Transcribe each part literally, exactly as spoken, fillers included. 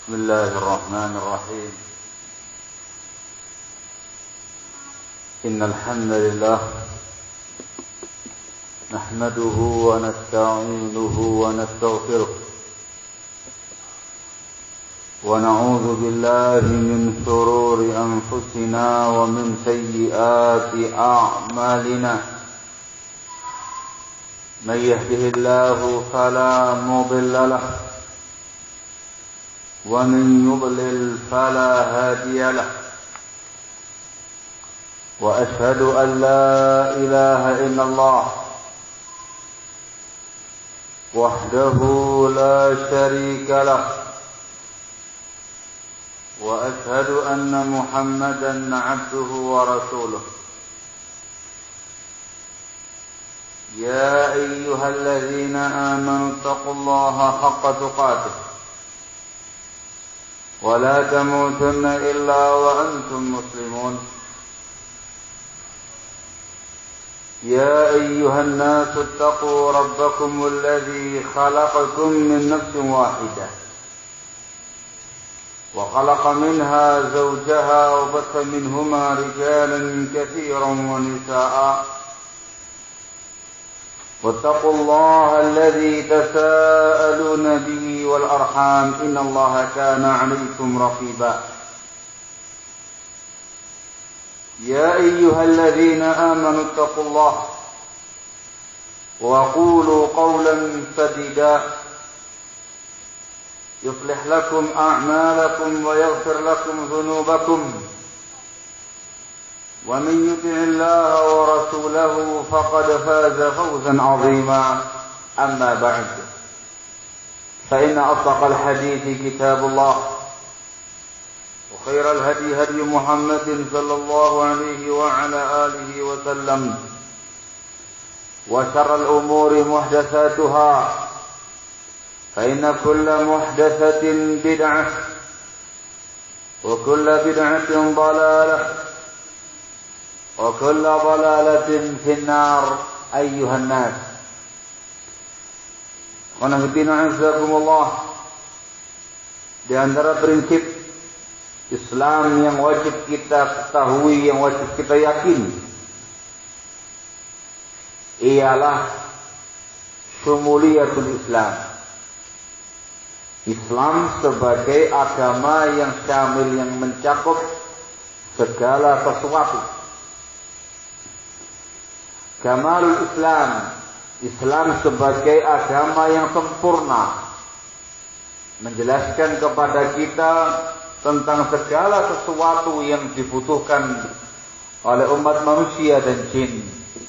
بسم الله الرحمن الرحيم. إن الحمد لله نحمده ونستعينه ونستغفره ونعوذ بالله من شرور أنفسنا ومن سيئات أعمالنا. من يهده الله فلا مضل له ومن يضلل فلا هادي له. وأشهد أن لا إله إلا الله وحده لا شريك له. وأشهد أن محمدا عبده ورسوله. يا أيها الذين آمنوا اتقوا الله حق تقاته ولا تموتن إلا وأنتم مسلمون. يا أيها الناس اتقوا ربكم الذي خلقكم من نفس واحدة وخلق منها زوجها وبث منهما رجالا كثيرا ونساء. واتقوا الله الذي تساءلون به والأرحام إن الله كان عليكم رقيبا. يا أيها الذين آمنوا اتقوا الله وقولوا قولا سديدا يصلح لكم أعمالكم ويغفر لكم ذنوبكم. ومن يطع الله ورسوله فقد فاز فوزا عظيما. أما بعد فإن أصدق الحديث كتاب الله وخير الهدي هدي محمد صلى الله عليه وعلى آله وسلم. وشر الأمور محدثاتها فإن كل محدثة بدعة وكل بدعة ضلالة وكل ضلالة في النار. أيها الناس Qanafitina azakumullah, di antara prinsip Islam yang wajib kita ketahui, yang wajib kita yakini, ialah syumuliyatul Islam. Islam sebagai agama yang syamil, yang mencakup segala sesuatu. Kamalul Islam, Islam sebagai agama yang sempurna, menjelaskan kepada kita tentang segala sesuatu yang dibutuhkan oleh umat manusia dan jin.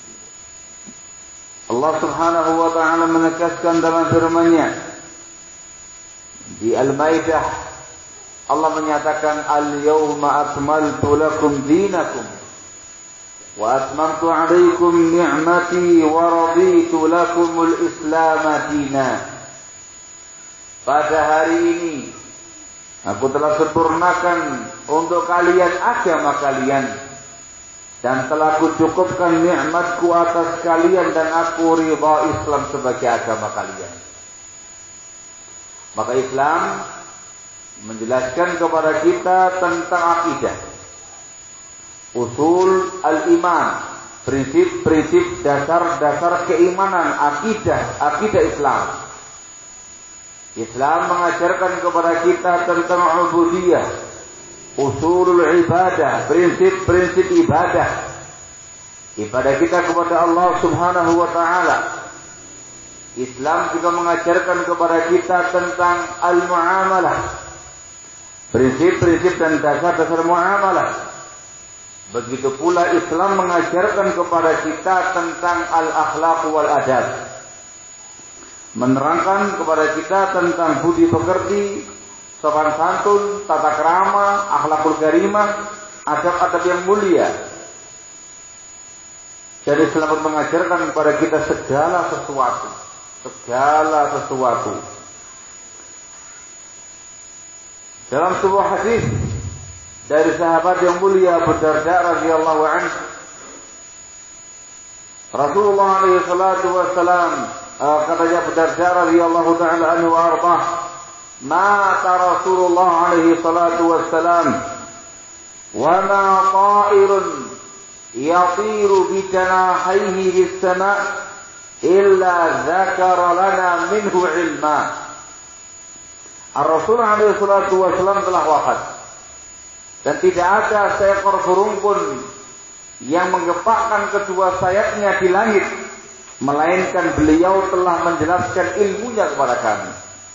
Allah Subhanahu wa ta'ala menegaskan dalam firman-Nya di Al-Maidah, Allah menyatakan, Al-yawma akmaltu lakum dinakum wa atmamtu alaikum ni'mati wa raditu lakumul Islam dina. Pada hari ini aku telah sempurnakan untuk kalian agama kalian dan telah kucukupkan nikmatku atas kalian dan aku ridha Islam sebagai agama kalian. Maka Islam menjelaskan kepada kita tentang akidah, usul al-iman, prinsip-prinsip dasar-dasar keimanan, akidah, akidah Islam. Islam mengajarkan kepada kita tentang ubudiyah, usulul ibadah, prinsip-prinsip ibadah, ibadah kita kepada Allah Subhanahu wa ta'ala. Islam juga mengajarkan kepada kita tentang al-muamalah, prinsip-prinsip dan dasar-dasar muamalah. Begitu pula Islam mengajarkan kepada kita tentang al-akhlaq wal adab, menerangkan kepada kita tentang budi pekerti, sopan santun, tata krama, akhlakul karimah, adab-adab yang mulia. Jadi Islam mengajarkan kepada kita segala sesuatu, segala sesuatu. Dalam sebuah hadis dari sahabat yang mulia Abu Darda radhiyallahu anhu, Rasulullah alaihi salatu wassalam, uh, katanya Abu Darda radhiyallahu ta'ala anhu wa ardhah, mata Rasulullah alaihi salatu wassalam wa ma ta'irun yatiru bi janahihi bis sama' illa dzakara lana minhu ilma. Ar-Rasul alaihi salatu wassalam telah wafat dan tidak ada seekor burung pun yang menggepakkan kedua sayapnya di langit, melainkan beliau telah menjelaskan ilmunya kepada kami.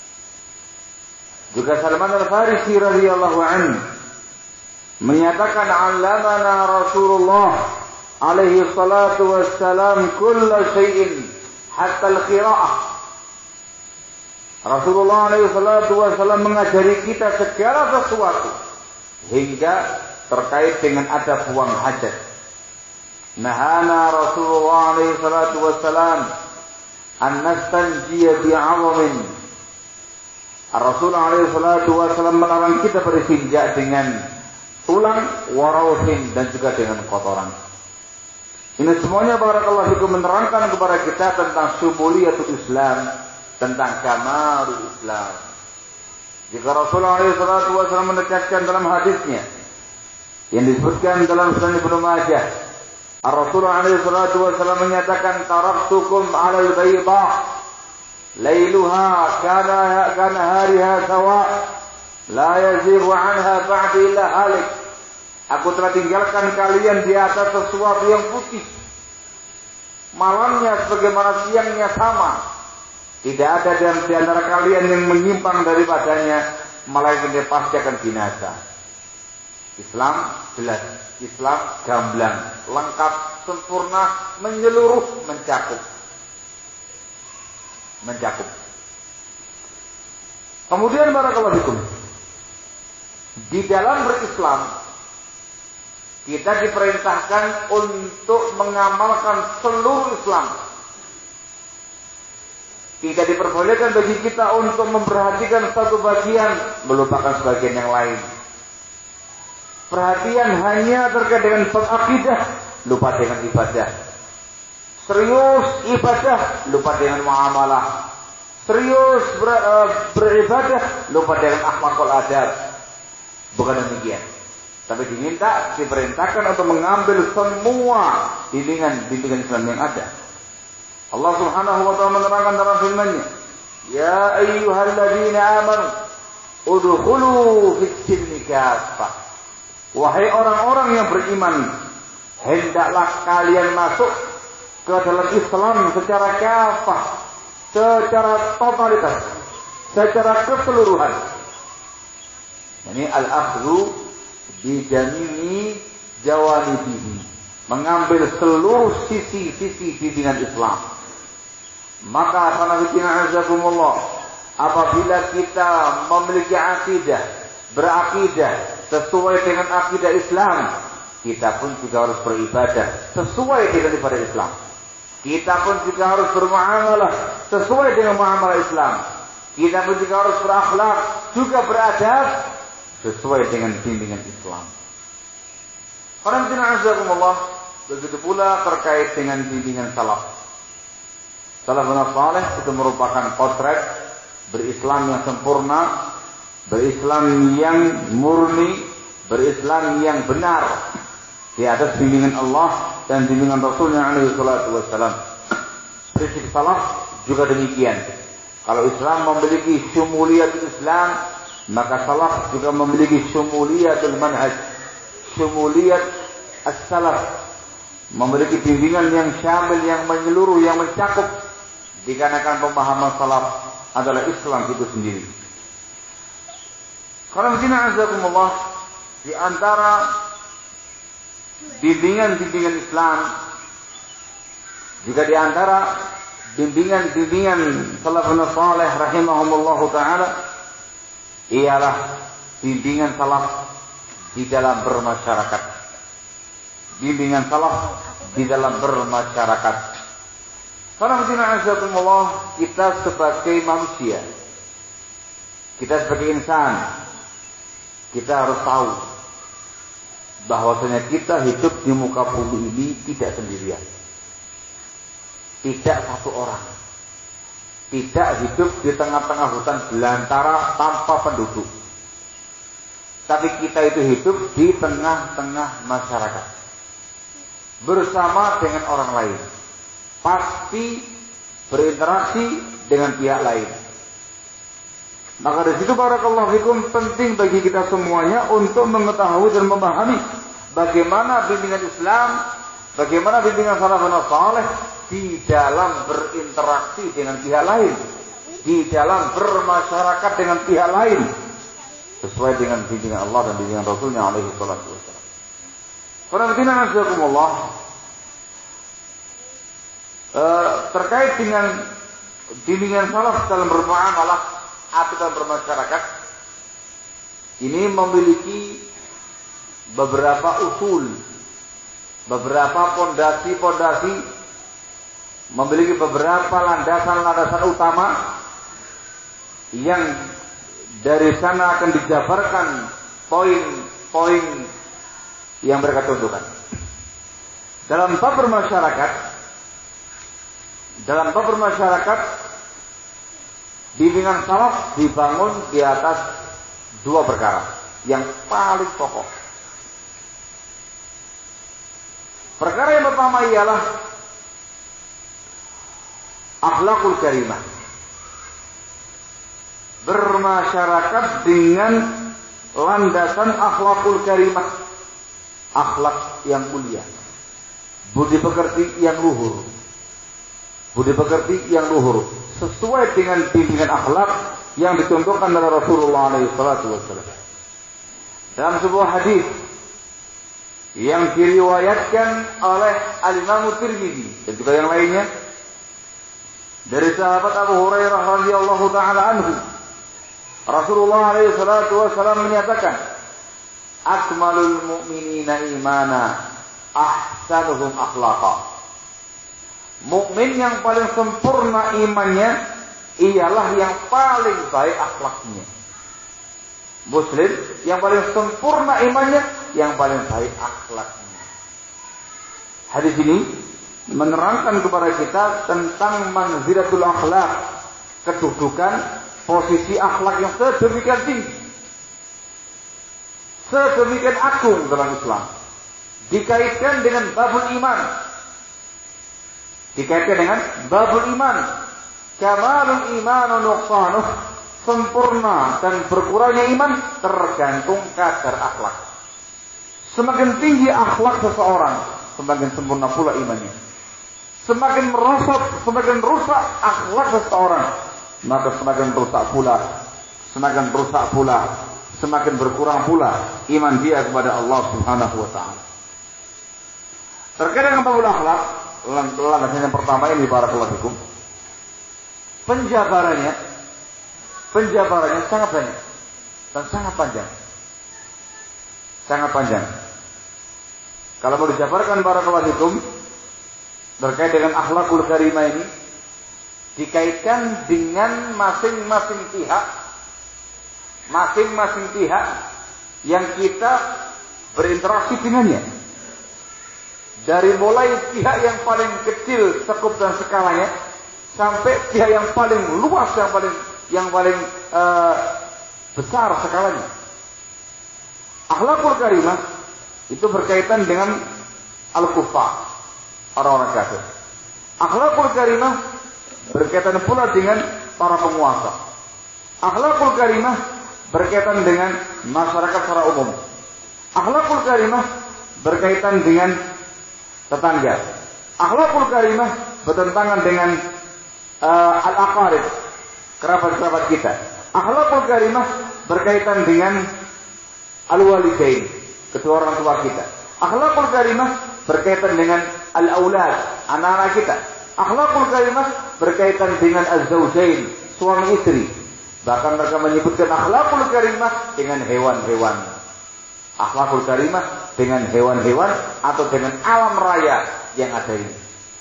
Juga Salman Al-Farisi radhiyallahu anhu menyatakan, "Allamana Rasulullah alaihi salatu wassalam kulla syai'in hatta al-qira'ah." Rasulullah alaihi salatu wassalam mengajari kita segala sesuatu hingga terkait dengan adab buang hajat. Nahana Rasulullah alaihi salatu wassalam an nastanjiya bi'awamin. Rasul alaihi salatu wassalam melarang kita beristinja dengan tulang, warawhin, dan juga dengan kotoran. Ini semuanya barakallahu fikum menerangkan kepada kita tentang syumuliyatul Islam, tentang kamalul Islam. Jika Rasulullah alaihi salatu wassalam menegaskan dalam hadisnya yang disebutkan dalam Sunan Ibnu Majah, Rasulullah alaihi salatu wassalam menyatakan, "Taraktukum 'alal bayda lailuha kana kana hariha sawa la yazighu 'anha ba'di illa halik." Aku telah tinggalkan kalian di atas sesuatu yang putih, malamnya sebagaimana siangnya sama. Tidak ada di antara kalian yang menyimpang daripadanya, melainkan dia pasti akan binasa. Islam jelas, Islam gamblang, lengkap, sempurna, menyeluruh, mencakup. Mencakup. Kemudian barakallahu fikum, di dalam berislam kita diperintahkan untuk mengamalkan seluruh Islam. Tidak diperbolehkan bagi kita untuk memperhatikan satu bagian, melupakan sebagian yang lain. Perhatian hanya terkait dengan akidah, lupa dengan ibadah. Serius ibadah, lupa dengan muamalah. Serius ber, uh, beribadah, lupa dengan akhlakul adab. Bukan demikian. Tapi diminta, diperintahkan untuk mengambil semua bimbingan-bimbingan Islam yang ada. Allah Subhanahu wa ta'ala menerangkan dalam firman-Nya, "Ya ayyuhalladzina amanu udkhulu fis-silmi kaffah." Wahai orang-orang yang beriman, hendaklah kalian masuk ke dalam Islam secara kafah, secara totalitas, secara keseluruhan. Ini al-akhdhu bi jami'i jawanibihi, mengambil seluruh sisi-sisi bimbingan Islam. Maka sanadina azakumullah, apabila kita memiliki akidah, berakidah sesuai dengan akidah Islam, kita pun juga harus beribadah sesuai dengan ibadah Islam. Kita pun juga harus bermuamalah sesuai dengan muamalah Islam. Kita pun juga harus berakhlak, juga beradab sesuai dengan bimbingan Islam. Sanadina azakumullah, begitu pula terkait dengan bimbingan salaf. Salafun salih itu merupakan potret berislam yang sempurna, berislam yang murni, berislam yang benar di atas bimbingan Allah dan bimbingan Rasulnya alaihi salatu wassalam. Prinsip salaf juga demikian. Kalau Islam memiliki syumuliyatul Islam, maka salaf juga memiliki syumuliyatul manhaj, syumuliyat as-salaf, memiliki bimbingan yang syamil, yang menyeluruh, yang mencakup, dikarenakan pemahaman salaf adalah Islam itu sendiri. Karena begini azakumullah, di antara bimbingan-bimbingan Islam, juga di antara bimbingan-bimbingan salafun salih rahimahumullahu ta'ala, ialah bimbingan salaf di dalam bermasyarakat. Bimbingan salaf di dalam bermasyarakat. Karena begini azakumullah, kita sebagai manusia, kita sebagai insan, kita harus tahu bahwasanya kita hidup di muka bumi ini tidak sendirian. Tidak satu orang. tidak hidup di tengah-tengah hutan belantara tanpa penduduk. Tapi kita itu hidup di tengah-tengah masyarakat. Bersama dengan orang lain. Pasti berinteraksi dengan pihak lain. Maka dari situ barakallahu fikum penting bagi kita semuanya untuk mengetahui dan memahami bagaimana bimbingan Islam, bagaimana bimbingan salafun saleh di dalam berinteraksi dengan pihak lain, di dalam bermasyarakat dengan pihak lain, sesuai dengan bimbingan Allah dan bimbingan Rasulnya alaihi salatu wassalam. Alhamdulillah, uh, terkait dengan bimbingan salaf dalam bermuamalah atau dalam bermasyarakat, ini memiliki beberapa usul, beberapa pondasi-pondasi, memiliki beberapa landasan-landasan utama yang dari sana akan dijabarkan poin-poin yang mereka tentukan. Dalam bab bermasyarakat, dalam bab bermasyarakat, bimbingan salaf dibangun di atas dua perkara yang paling pokok. Perkara yang pertama ialah akhlakul karimah. Bermasyarakat dengan landasan akhlakul karimah, akhlak yang mulia, budi pekerti yang luhur, budi pekerti yang luhur, sesuai dengan bimbingan akhlak yang dicontohkan oleh Rasulullah alaihi salatu wasallam. Dalam sebuah hadis yang diriwayatkan oleh Al-Imam Tirmidzi dan juga yang lainnya dari sahabat Abu Hurairah radhiyallahu taala anhu, Rasulullah alaihi salatu wasallam menyatakan, akmalul mu'minina imana ahsanuhum akhlaqa. Mukmin yang paling sempurna imannya ialah yang paling baik akhlaknya. Muslim yang paling sempurna imannya yang paling baik akhlaknya. Hadis ini menerangkan kepada kita tentang manzilatul akhlak, kedudukan posisi akhlak yang sedemikian tinggi, sedemikian agung dalam Islam, dikaitkan dengan babul iman, dikaitkan dengan babul iman. Kamalul imanu nuqsanuh, sempurna dan berkurangnya iman tergantung kadar akhlak. Semakin tinggi akhlak seseorang, semakin sempurna pula imannya. Semakin merosot, semakin rusak akhlak seseorang, maka semakin rusak pula, semakin rusak pula, semakin berkurang pula iman dia kepada Allah Subhanahu wa taala. Terkait dengan babul akhlak, landasan yang pertama ini barakallahu fikum, penjabarannya penjabarannya sangat banyak dan sangat panjang. Sangat panjang. Kalau mau dijabarkan barakallahu fikum terkait dengan akhlakul karimah ini, dikaitkan dengan masing-masing pihak, masing-masing pihak yang kita berinteraksi dengannya. Dari mulai pihak yang paling kecil sekup dan skalanya sampai pihak yang paling luas, yang paling yang paling uh, besar skalanya. Akhlakul karimah itu berkaitan dengan al-kuffar, orang-orang kafir. Akhlakul karimah berkaitan pula dengan para penguasa. Akhlakul karimah berkaitan dengan masyarakat secara umum. Akhlakul karimah berkaitan dengan tetangga. Akhlakul karimah bertentangan dengan uh, al-aqarib, kerabat-kerabat kita. Akhlakul karimah berkaitan dengan al-walidain, kedua orang tua kita. Akhlakul karimah berkaitan dengan al-aulad, anak-anak kita. Akhlakul karimah berkaitan dengan az-zawjain, suami istri. Bahkan mereka menyebutkan akhlakul karimah dengan hewan-hewan. Akhlakul karimah dengan hewan-hewan atau dengan alam raya yang ada ini.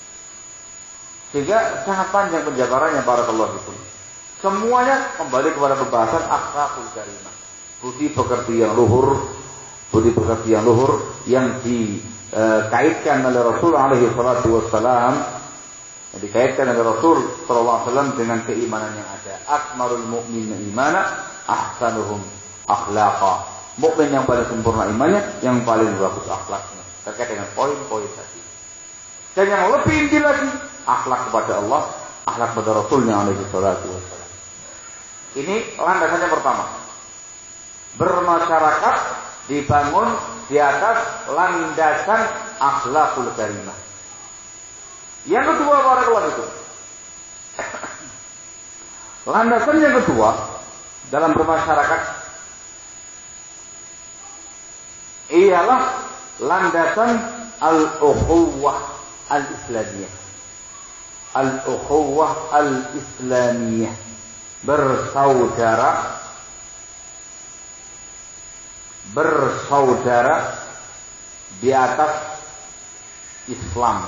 Sehingga sangat panjang penjabarannya barakallahu fikum. Semuanya kembali kepada pembahasan akhlakul karimah. Budi pekerti yang luhur, budi pekerti yang luhur yang dikaitkan oleh Rasulullah alaihi salatu wassalam yang dikaitkan dengan Rasul sallallahu alaihi wasallam dengan keimanan yang ada. Akmalul mu'minina imana ahsanuhum akhlaqa. Mukmin yang paling sempurna imannya, yang paling bagus akhlaknya. Terkait dengan poin-poin tadi. Dan yang lebih inti lagi, akhlak kepada Allah, akhlak kepada Rasulnya alaihi salatu wassalam. Ini landasannya pertama. Bermasyarakat dibangun di atas landasan akhlakul karimah. Yang kedua, barakallahu fikum. Landasan yang kedua dalam bermasyarakat ialah landasan al-ukhuwah al-islamiyah. Al-ukhuwah al-islamiyah. Bersaudara bersaudara di atas Islam.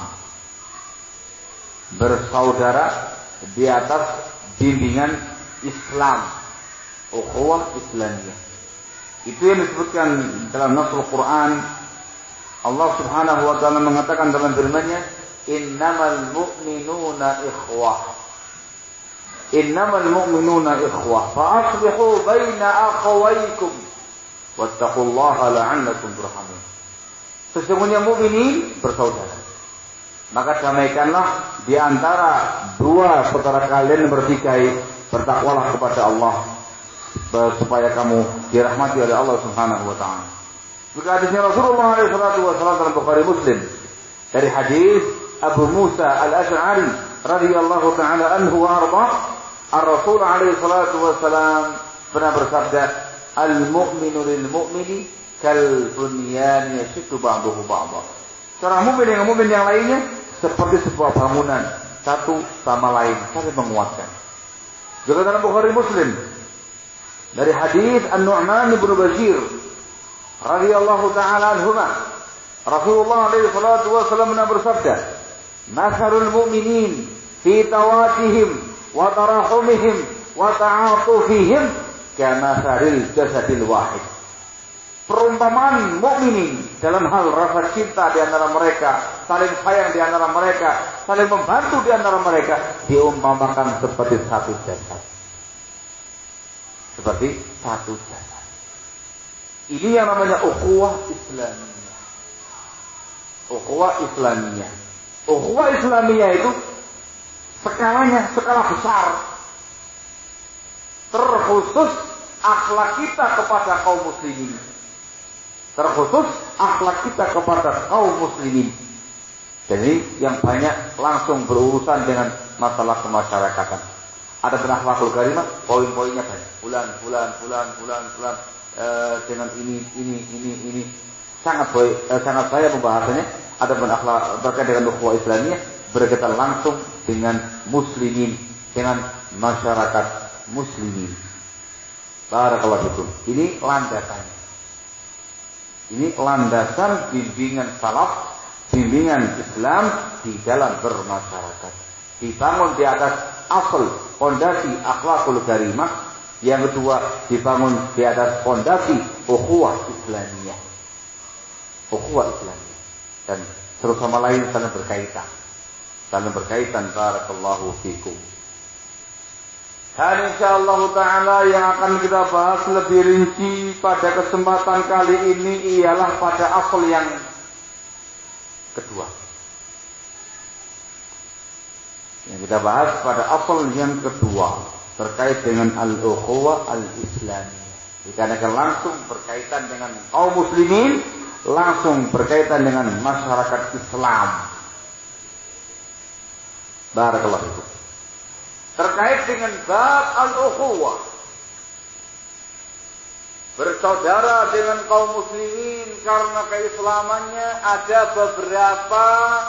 Bersaudara di atas bimbingan Islam. Ukhuwah islamiyah. Itu yang disebutkan dalam Nasul Quran. Allah Subhanahu wa taala mengatakan dalam firman-Nya, "Innamal mu'minuna ikhwah." Innamal mu'minuna ikhwah, fa aslihu baina akhawaykum wattaqullaha la'allakum turhamun. Sesungguhnya mukminin bersaudara. Maka damaikanlah di antara dua saudara kalian bertikai, bertakwalah kepada Allah supaya kamu dirahmati oleh Allah Subhanahu wa taala. Juga hadisnya Rasulullah shallallahu alaihi wasallam dalam Bukhari Muslim dari hadis Abu Musa Al-Asy'ari radhiyallahu taala anhu wa arda, Ar-Rasul alaihi salatu wasallam pernah bersabda, "Al-mu'minu lil-mu'mini kal bunyan yashuddu ba'dahu ba'dha." Seorang mukmin dengan mukmin yang lainnya seperti sebuah bangunan, satu sama lain saling menguatkan. Juga dalam Bukhari Muslim dari hadis An-Nu'man bin Bashir radhiyallahu taala anhuma, Rasulullah alaihi salatu wasallam pernah bersabda, "Mathalul mu'minin fi tawatihim wa tarahumihim wa ta'atufihim kamathalil jasadil wahid." Perumpamaan mukminin dalam hal rasa cinta di antara mereka, saling sayang di antara mereka, saling membantu di antara mereka, diumpamakan seperti satu jasad. Seperti satu jasad. Ini yang namanya ukhuwah islamiyah. Ukhuwah islamiyah. Ukhuwah islamiyah itu skalanya skala besar. Terkhusus akhlak kita kepada kaum muslimin. Terkhusus akhlak kita kepada kaum muslimin. Jadi yang banyak langsung berurusan dengan masalah kemasyarakatan. Ada akhlakul karimah, poin-poinnya banyak. Bulan, bulan, bulan, bulan, bulan. E, dengan ini, ini, ini, ini. Sangat baik, e, sangat saya pembahasannya. Ada akhlak berkaitan dengan ukhuwah islamiyah berkaitan langsung dengan muslimin, dengan masyarakat muslimin. Barakallahu fikum. Ini landasannya. Ini landasan bimbingan salaf, bimbingan Islam di dalam bermasyarakat. Dibangun di atas asal fondasi akhlakul karimah. Yang kedua, dibangun di atas fondasi ukhuwah islamiyah. Ukhuwah islamiyah. Dan satu sama lain saling berkaitan. Saling berkaitan. Barakallahu fikum. Dan insyaallah ta'ala yang akan kita bahas lebih rinci pada kesempatan kali ini ialah pada asal yang kedua. Yang kita bahas pada asal yang kedua terkait dengan al-ukhuwah al-islamiyah. Dikarenakan langsung berkaitan dengan kaum muslimin, langsung berkaitan dengan masyarakat Islam. Barakallahu fikum. Terkait dengan bab al-ukhuwah, bersaudara dengan kaum muslimin karena keislamannya, ada beberapa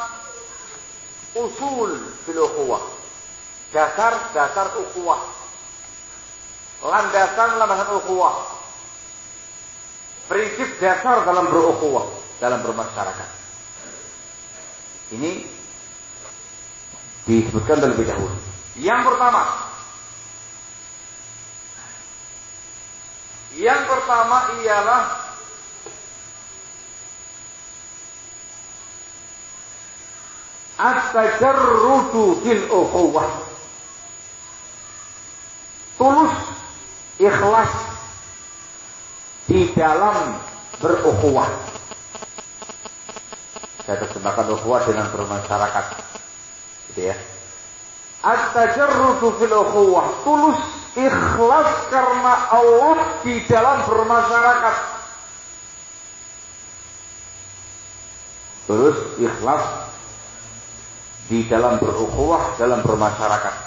usul fil ukhuwah, dasar-dasar ukhuwah, landasan-landasan ukhuwah, prinsip dasar dalam berukhuwah, dalam bermasyarakat. Ini disebutkan terlebih dahulu. Yang pertama, yang pertama ialah at-tajarrudu fil ukhuwah. Tulus, ikhlas di dalam berukhuwah. Saya terjemahkan ukhuwah dengan bermasyarakat. Gitu ya. At-tajarrudu fil ukhuwah, tulus, ikhlas karena Allah di dalam bermasyarakat. Tulus, ikhlas di dalam berukhuwah, dalam bermasyarakat.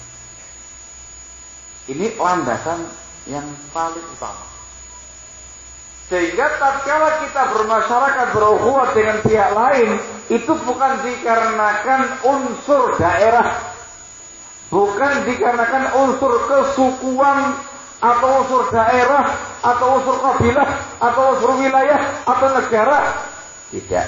Ini landasan yang paling utama. Sehingga tatkala kita bermasyarakat, berukhuwah dengan pihak lain, itu bukan dikarenakan unsur daerah, bukan dikarenakan unsur kesukuan, atau unsur daerah, atau unsur kabilah, atau unsur wilayah, atau negara. Tidak.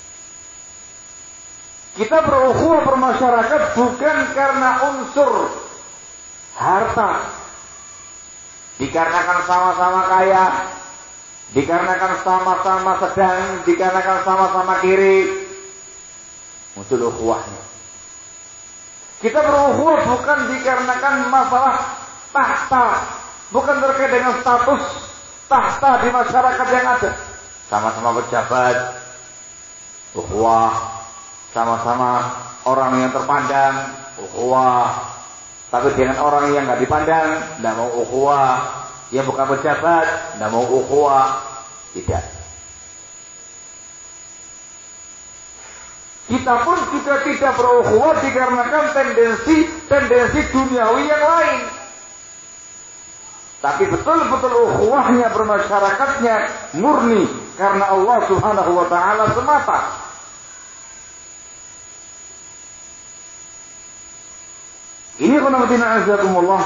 Kita berukhuwah bermasyarakat bukan karena unsur harta, dikarenakan sama-sama kaya, dikarenakan sama-sama sedang, dikarenakan sama-sama kiri, muncul ukhuwahnya. Kita berukhuwah bukan dikarenakan masalah tahta, bukan terkait dengan status tahta di masyarakat yang ada. Sama-sama pejabat, ukhuwah. Sama-sama orang yang terpandang, ukhuwah. Tapi dengan orang yang nggak dipandang, nggak mau ukhuwah. Yang bukan pejabat, nggak mau ukhuwah. Tidak. Kita pun juga tidak berukhuwah dikarenakan tendensi-tendensi duniawi yang lain. Tapi betul-betul ukhuwahnya, bermasyarakatnya murni karena Allah Subhanahu wa taala semata. Ini khonamatina azakumullah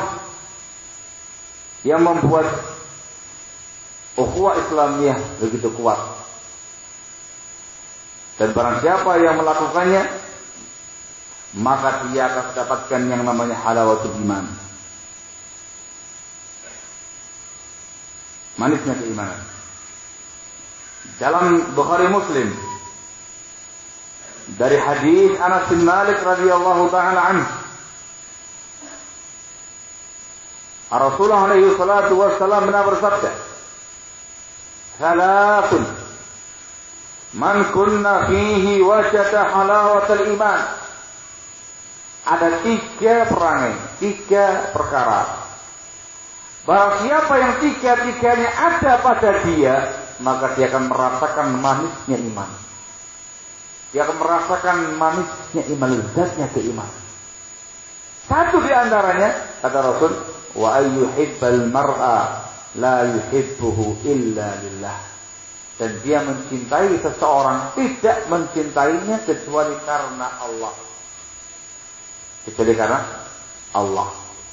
yang membuat ukhuwah Islamiyah begitu kuat. Dan barang siapa yang melakukannya, maka dia akan mendapatkan yang namanya halawatul iman. Manisnya keimanan. Dalam Bukhari Muslim dari hadis Anas bin Malik radhiyallahu taala anhu, Rasulullah alaihi salatu wassalam benar bersabda, "Salatun man kunna fihi wajada halawatul iman." Ada tiga perangai, tiga perkara. Barang siapa yang tiga-tiganya ada pada dia, maka dia akan merasakan manisnya iman. Dia akan merasakan manisnya iman, lezatnya keimanan. Satu di antaranya, kata Rasul, wa ayyuhibbal mar'a la yuhibbuhu illa lillah. Dan dia mencintai seseorang, tidak mencintainya kecuali karena Allah. Kecuali karena Allah.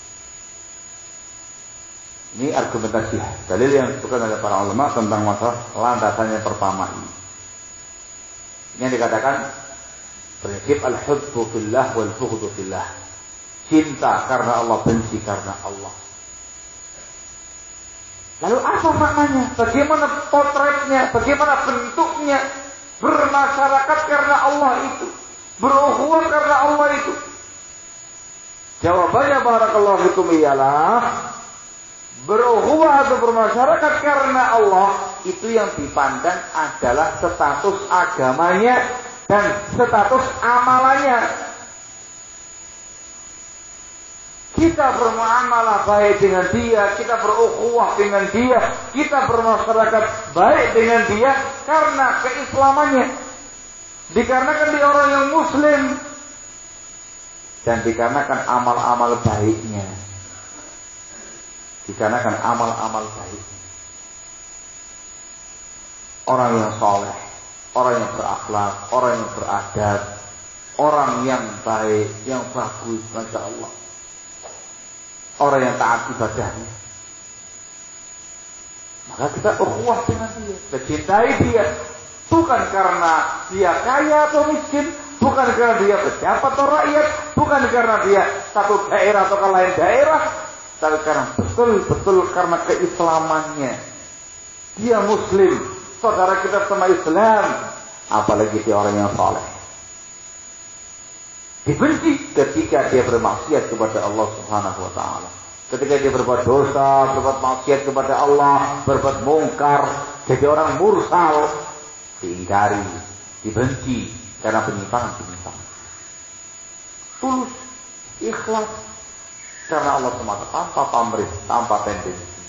Ini argumentasi dalil yang disebutkan oleh para ulama tentang masalah landasannya pertama ini. Ini yang dikatakan prinsip al-hubbu fillah wal bughdu fillah. Cinta karena Allah, benci karena Allah. Lalu apa maknanya? Bagaimana potretnya? Bagaimana bentuknya? Bermasyarakat karena Allah itu, berukhuwah karena Allah itu. Jawabannya barakallahu fikum ialah berukhuwah atau bermasyarakat karena Allah itu yang dipandang adalah status agamanya dan status amalannya. Kita bermuamalah baik dengan dia, kita berukhuwah dengan dia, kita bermasyarakat baik dengan dia karena keislamannya, dikarenakan dia orang yang muslim dan dikarenakan amal-amal baiknya. Dikarenakan amal-amal baik. Orang yang soleh, orang yang berakhlak, orang yang beradab, orang yang baik, yang bagus, masya Allah. Orang yang taat ibadahnya. Maka kita ukhuwah dengan dia, kita cintai dia. Bukan karena dia kaya atau miskin, bukan karena dia pejabat atau rakyat, bukan karena dia satu daerah atau lain daerah, tapi karena betul-betul karena keislamannya. Dia muslim, saudara kita sama Islam, apalagi dia orang yang saleh. Dibenci ketika dia bermaksiat kepada Allah Subhanahu wa taala. Ketika dia berbuat dosa, berbuat maksiat kepada Allah, berbuat mungkar, jadi orang mursal, diingkari, dibenci karena penyimpangan-penyimpangan. Tulus, ikhlas karena Allah semata, tanpa pamrih, tanpa tendensi.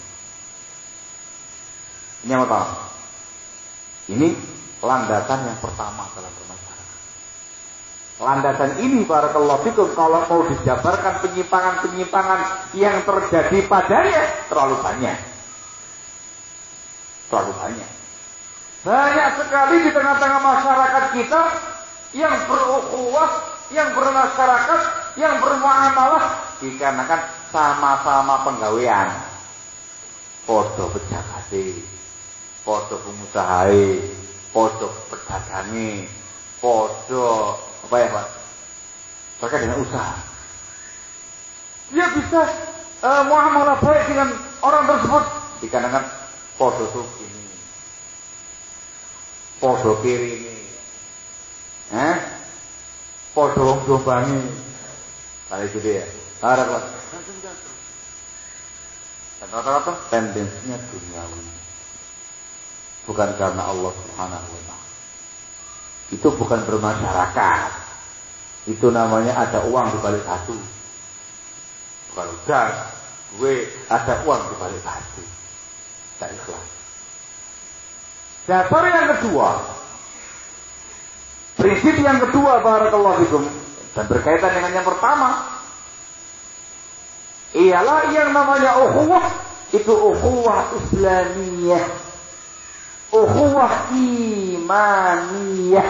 Ini yang pertama. Ini landasan yang pertama dalam bermasyarakat. Landasan ini barakallahu fikum kalau mau dijabarkan penyimpangan-penyimpangan yang terjadi padanya terlalu banyak. Terlalu banyak. Banyak sekali di tengah-tengah masyarakat kita yang berukhuwah, yang bermasyarakat, yang bermuamalah dikarenakan sama-sama penggawean. Podo pejagate, podo pengusahai, podo pedagangi, podo apa ya Pak? Terkait dengan usaha. Dia bisa uh, muamalah baik dengan orang tersebut dikarenakan podo suki ini, podo kiri ini, eh, podo dombangi, kali itu dia. Harap dan rata-rata tendensinya duniawi, bukan karena Allah Subhanahu wa taala. Itu bukan bermasyarakat. Itu namanya ada uang di balik batu. Bukan udah, gue ada uang di balik batu. Tak ikhlas. Dasar yang kedua, prinsip yang kedua barakallahu fikum dan berkaitan dengan yang pertama, ialah yang namanya ukhuwah, itu ukhuwah Islamiyah, ukhuwah imaniyah,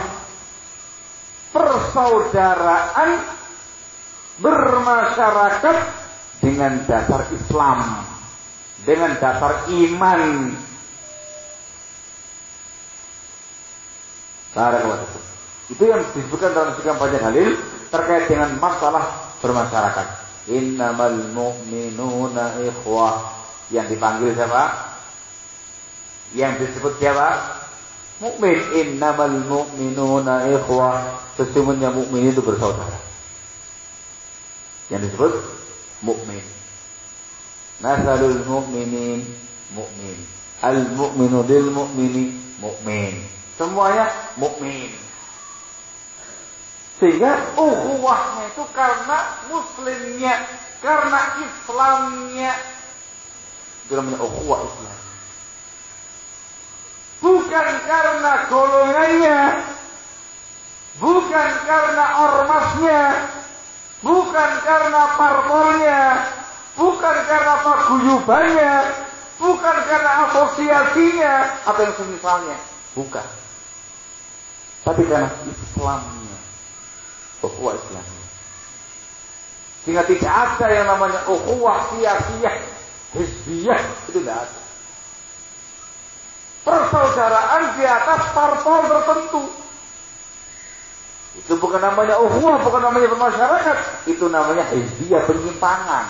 persaudaraan bermasyarakat dengan dasar Islam, dengan dasar iman. Barakallahu. Itu yang disebutkan dalam sekian banyak dalil terkait dengan masalah bermasyarakat. Innamal mu'minuna ikhwah. Yang dipanggil siapa? Yang disebut siapa? Mukmin. Innamal mu'minuna ikhwah. Sesungguhnya mukmin itu bersaudara. Yang disebut mukmin. Nasalul mu'minin mukmin. Al mu'minu lil mu'mini mukmin. Semuanya mukmin. Sehingga ukhuwahnya itu karena muslimnya, karena Islamnya. Itu namanya ukhuwah Islam. Bukan karena golongannya, bukan karena ormasnya, bukan karena parpolnya, bukan karena paguyubannya, bukan karena asosiasinya atau yang semisalnya, bukan. Tapi karena Islamnya, ukhuwah Islamnya. Sehingga tidak ada yang namanya ukhuwah sia-sia, hizbiyah, itu tidak ada. Persaudaraan di atas parpol tertentu. Itu bukan namanya ukhuwah, bukan namanya bermasyarakat. Itu namanya hizbiyah, penyimpangan.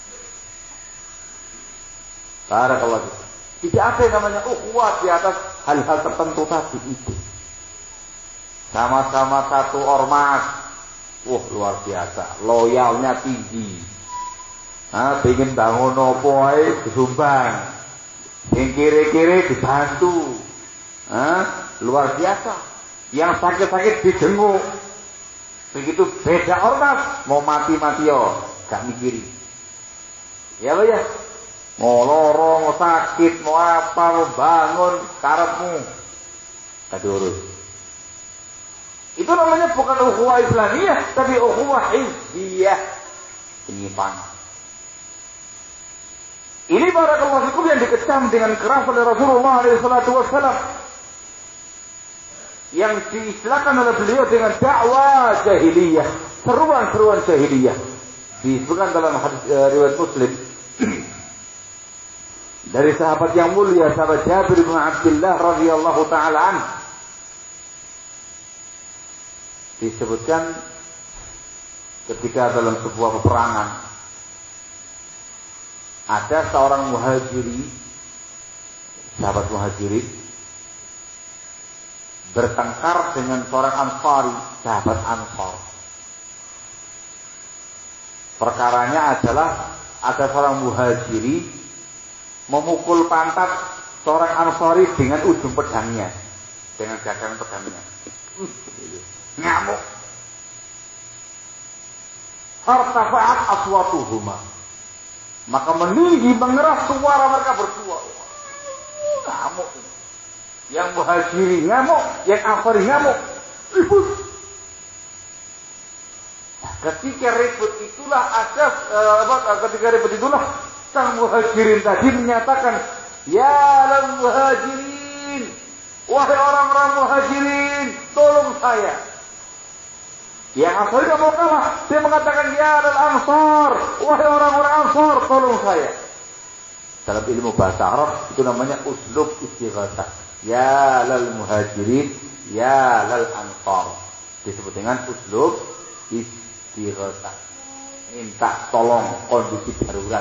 Barakallahu. Tidak ada yang namanya ukhuwah di atas hal-hal tertentu tadi itu. Sama-sama satu ormas. Wah, luar biasa. Loyalnya tinggi. Nah, ingin bangun apa ae disumbang. Yang kiri-kiri dibantu. Nah, luar biasa. Yang sakit-sakit dijenguk. Begitu beda ormas, mau mati-mati yo, gak mikiri. Ya lo ya. Mau lorong, mau sakit, mau apa, mau bangun, karepmu. Gak diurus. Itu namanya bukan ukhuwah Islamiyah, tapi ukhuwah hizbiyah, penyimpangan. Ini barakallahu fikum yang dikecam dengan keras oleh Rasulullah shallallahu alaihi wasallam, yang diistilahkan oleh beliau dengan dakwah jahiliyah, seruan-seruan jahiliyah. Disebutkan dalam hadis uh, riwayat Muslim dari sahabat yang mulia, sahabat Jabir bin Abdullah radhiyallahu taala anhu. Disebutkan ketika dalam sebuah peperangan ada seorang muhajiri, sahabat muhajiri, bertengkar dengan seorang ansari, sahabat ansar. Perkaranya adalah ada seorang muhajiri memukul pantat seorang Ansari dengan ujung pedangnya, dengan gagang pedangnya. Ngamuk. Hartafa'at aswatuhuma. Maka meninggi mengeras suara mereka berdua. Ngamuk. Yang muhajiri ngamuk, yang Ansari ngamuk. Ribut. Nah, ketika ribut itulah ada uh, ketika ribut itulah sang muhajirin tadi menyatakan, ya lal muhajirin, wahai orang-orang muhajirin, tolong saya. Yang Ansari tidak mau kalah, dia mengatakan, ya lal ansar, wahai orang-orang ansar, tolong saya. Dalam ilmu bahasa Arab itu namanya uslub istighatsah. Ya lal muhajirin, ya lal ansar, disebut dengan uslub istighatsah, minta tolong kondisi darurat.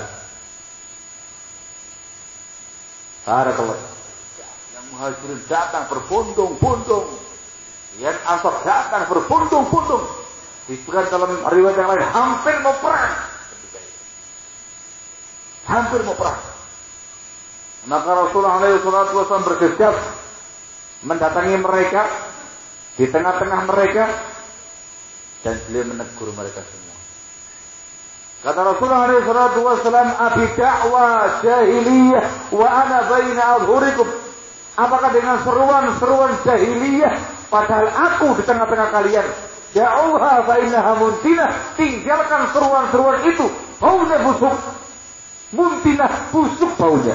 Barakallah. Yang muhajirin datang berbondong-bondong, yang ansar datang berbondong-bondong. Disebutkan dalam riwayat yang lain hampir mau perang. Hampir mau perang. Maka Rasulullah shallallahu alaihi wasallam bergegas mendatangi mereka di tengah-tengah mereka dan beliau menegur mereka semua. Kata Rasulullah shallallahu alaihi wasallam, "Abi da'wa jahiliyah wa ana baina adhurikum." Apakah dengan seruan-seruan jahiliyah padahal aku di tengah-tengah kalian? Da'uha fa innaha muntinah. Tinggalkan seruan-seruan itu. Baunya busuk. Muntinah, busuk baunya.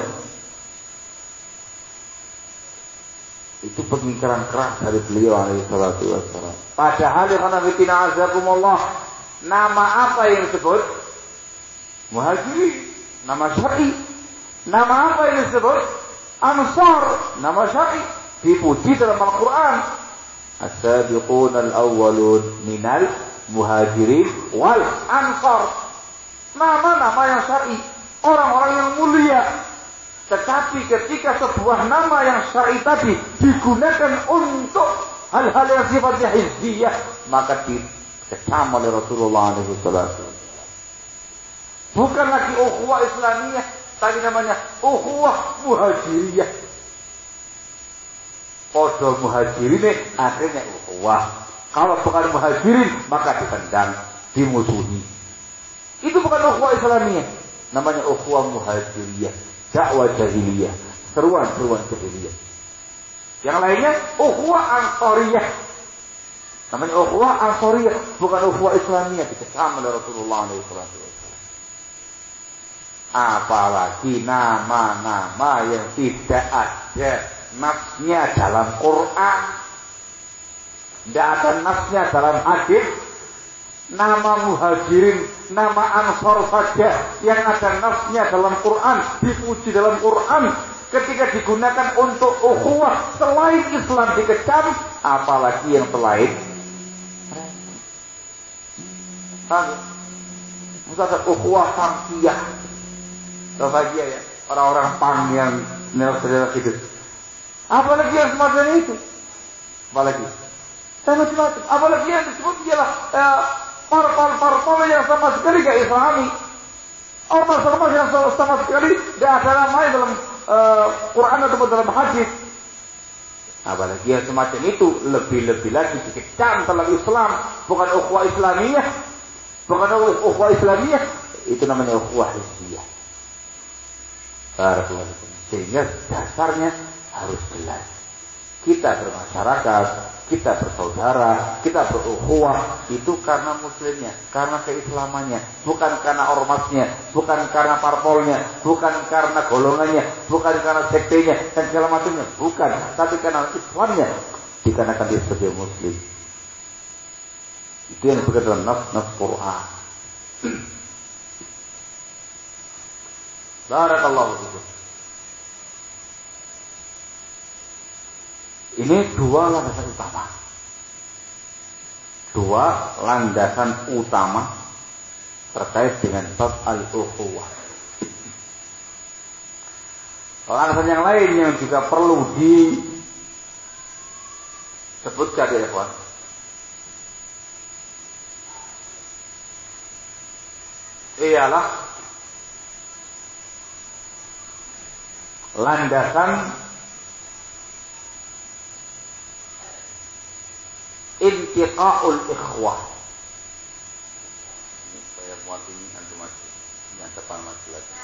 Itu pengingkaran keras dari beliau alaihi salatu wassalam. Padahal ya kana fitina azakumullah, nama apa yang disebut? Muhajirin, nama syar'i. Nama apa yang disebut? Ansar, nama syar'i. Dipuji dalam Al-Quran. As-sabiqun al-awwalun minal muhajirin wal ansar. Nama-nama yang syar'i, orang-orang yang mulia. Tetapi ketika sebuah nama yang syar'i tadi digunakan untuk hal-hal yang sifatnya hizbiyah, maka dikecam oleh Rasulullah shallallahu alaihi wasallam. Bukan lagi ukhuwah Islamiyah, tapi namanya ukhuwah muhajiriyah. Podo muhajirin akhirnya ukhuwah. Kalau bukan muhajirin maka ditendang, dimusuhi. Itu bukan ukhuwah Islamiyah, namanya ukhuwah muhajiriyah, dakwah jahiliyah, seruan-seruan jahiliyah. Yang lainnya ukhuwah ansariyah, namanya ukhuwah ansariyah, bukan ukhuwah Islamiyah. Dikecam oleh Rasulullah shallallahu alaihi wasallam. Apalagi nama-nama yang tidak ada nasnya dalam Quran, tidak ada nasnya dalam hadis. Nama muhajirin, nama ansar saja yang ada nasnya dalam Quran, dipuji dalam Quran, ketika digunakan untuk ukhuwah selain Islam dikecam, apalagi yang selain. Misalnya ukhuwah Samsiyah, bahagia ya, orang-orang pang yang saudara hidup. Apalagi yang semacam itu, apalagi macam-macam, apalagi yang disebut ialah eh, parpol-parpol yang sama sekali gak Islami, ormas-ormas yang sama sekali gak ada namanya dalam uh, Quran ataupun dalam hadis. Apalagi yang semacam itu lebih-lebih lagi dikecam dalam Islam, bukan ukhuwah Islamiyah, bukan ukhuwah Islamiyah, itu namanya ukhuwah hizbiyah. Sehingga dasarnya harus jelas. Kita bermasyarakat, kita bersaudara, kita berukhuwah itu karena muslimnya, karena keislamannya, bukan karena ormasnya, bukan karena parpolnya, bukan karena golongannya, bukan karena sektenya dan segala macamnya, bukan, tapi karena Islamnya, dikarenakan dia sebagai muslim. Itu yang disebut dalam nas-nas Quran. Barakallahu fikum. Ini dua landasan utama. Dua landasan utama terkait dengan bab al-ukhuwah. Landasan yang lain yang juga perlu disebutkan ya ikhwan. ialah landasan intiqaul ikhwah. Ini saya muat ini antum masih yang depan masih lagi.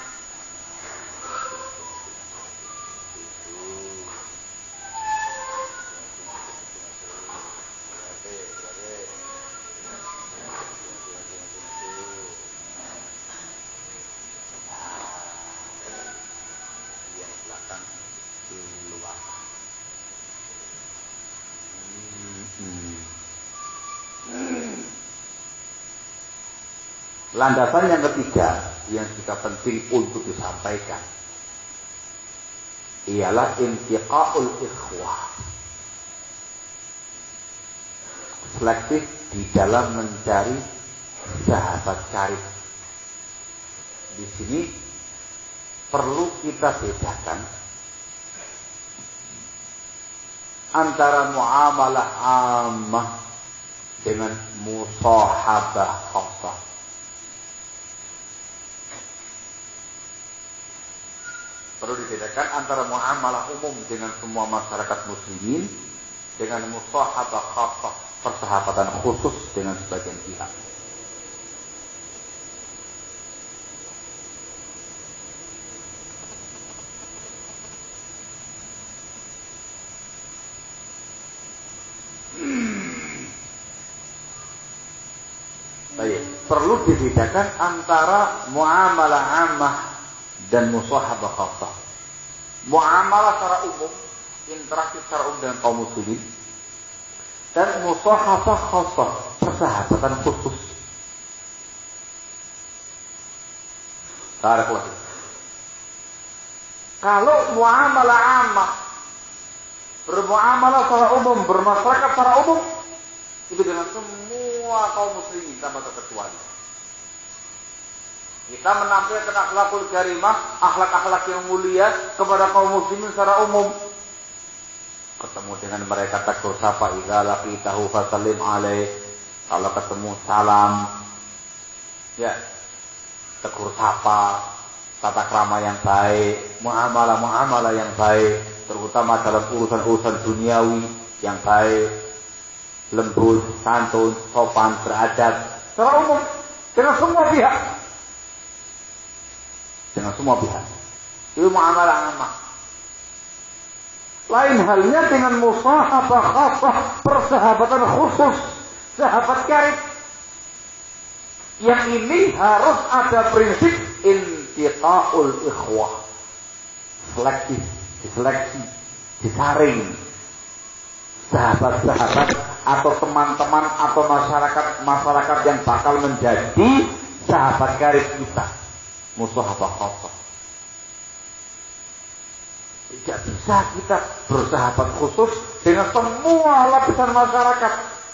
Landasan yang ketiga yang juga penting untuk disampaikan ialah intiqaul ikhwah. Selektif di dalam mencari sahabat karib. Di sini perlu kita bedakan antara muamalah ammah dengan musahabah khassah. Perlu dibedakan antara muamalah umum dengan semua masyarakat muslimin dengan musahabah khassah, persahabatan khusus dengan sebagian pihak. Baik, perlu dibedakan antara muamalah ammah dan musahabah khassah. Muamalah secara umum, interaksi secara umum dengan kaum muslimin, dan musahabah khassah, persahabatan khusus. Tarik lagi. Kalau muamalah ammah, bermuamalah secara umum, bermasyarakat secara umum, itu dengan semua kaum muslimin tanpa terkecuali. Kita menampilkan akhlakul karimah, akhlak-akhlak yang mulia kepada kaum muslimin secara umum. Ketemu dengan mereka tegur sapa, idza laqitahu fasallim alaih. Kalau ketemu salam, ya tegur sapa, tata krama yang baik, muamalah-muamalah yang baik, terutama dalam urusan-urusan duniawi yang baik, lembut, santun, sopan, beradab secara umum dengan semua pihak. Dengan semua pihak. Itu muamalah ammah. Lain halnya dengan musahabah khassah, persahabatan khusus, sahabat karib. Yang ini harus ada prinsip intiqaul ikhwah. Selektif, diseleksi, disaring. Sahabat-sahabat atau teman-teman atau masyarakat-masyarakat yang bakal menjadi sahabat karib kita. Musahabah khassah. Tidak bisa kita bersahabat khusus dengan semua lapisan masyarakat.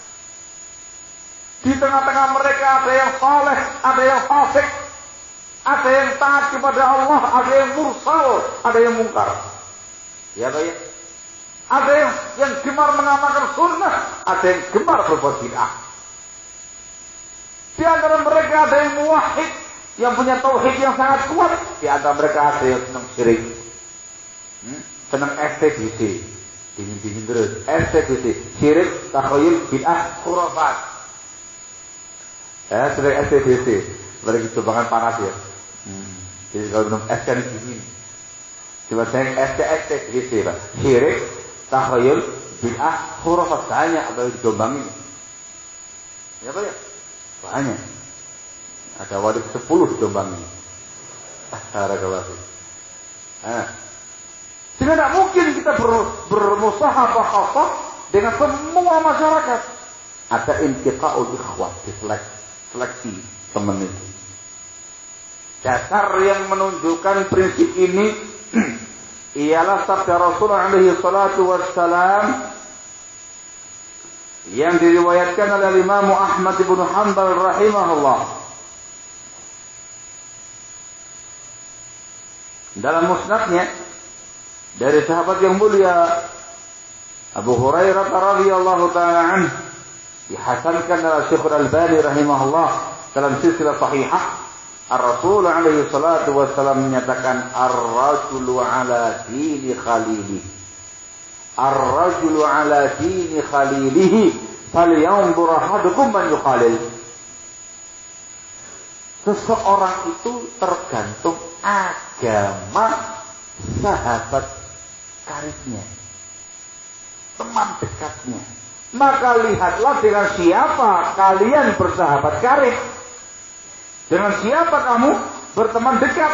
Di tengah-tengah mereka ada yang saleh, ada yang fasik, ada yang taat kepada Allah, ada yang mursal, ada yang mungkar. Ya, baik. Ada yang yang gemar mengamalkan sunnah, ada yang gemar berbuat bid'ah. Di antara mereka ada yang muwahhid, yang punya tauhid yang sangat kuat. Di antara mereka ada yang senang syirik, hmm? senang S T D C, dingin-dingin terus, S T D C, syirik, takhayul, bid'ah, khurafat. Eh, sering S T D C, lagi cobangan panas ya. Hmm. Jadi kalau minum es kan dingin. Cuma saya S T S T D C, Pak. Syirik, takhayul, bid'ah, khurafat, banyak apa yang dijombangin. Ya Pak ya? Banyak. Ada wali sepuluh di Jombang ini. Barakallahu fiik. Nah, sehingga tidak mungkin kita ber, bermusahabah khassah dengan semua masyarakat. Ada intiqaul ikhwah, diseleksi, seleksi teman itu. Dasar yang menunjukkan prinsip ini ialah sabda Rasulullah alaihi salatu wassalam yang diriwayatkan oleh Imam Ahmad bin Hanbal rahimahullah. Dalam musnadnya dari sahabat yang mulia Abu Hurairah radhiyallahu taala anhu, dihasankan oleh Syekh Al-Albani rahimahullah dalam silsilah sahihah, Ar-Rasul alaihi salatu wassalam menyatakan ar-rajulu ala dini khalilihi. Ar-rajulu ala dini khalilihi falyanzur ahadukum man yukhalil. Seseorang itu tergantung agama sahabat karibnya, teman dekatnya. Maka lihatlah dengan siapa kalian bersahabat karib. Dengan siapa kamu berteman dekat.